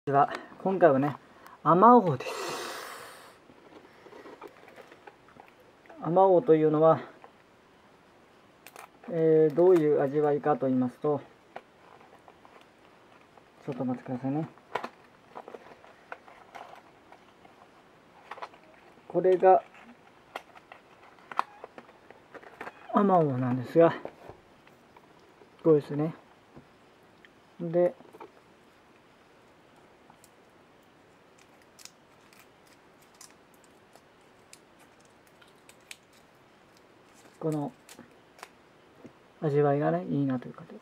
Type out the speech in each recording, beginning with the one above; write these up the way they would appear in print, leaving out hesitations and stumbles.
では今回はね、あまおうです。あまおうというのは、どういう味わいかと言いますと、ちょっとお待ちくださいね。これがあまおうなんですが、これですね。で、この味わいがね、いいなという形で。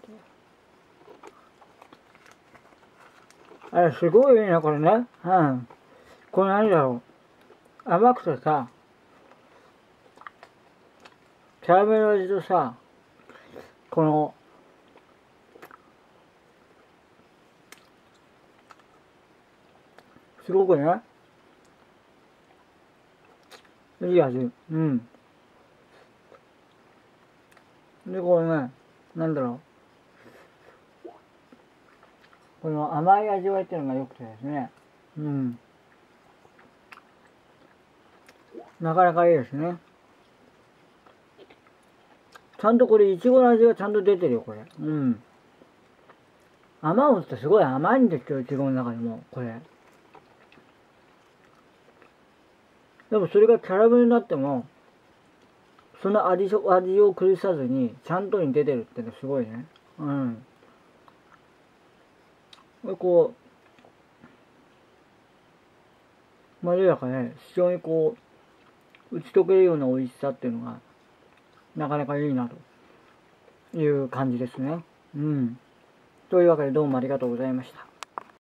あれ、すごいいいね、これね。うん。これ何だろう。甘くてさ、キャラメル味とさ、この、すごくね、いい味。うん。で、これね、なんだろう。この甘い味わいっていうのが良くてですね。うん。なかなかいいですね。ちゃんとこれ、いちごの味がちゃんと出てるよ、これ。うん。あまおうってすごい甘いんですよ、いちごの中でも、これ。でもそれがキャラメルになっても、その味を崩さずに、ちゃんとに出てるってのすごいね。うん。こう、まろやかで、非常にこう、打ち解けるような美味しさっていうのが、なかなかいいなという感じですね。うん。というわけでどうもありがとうございました。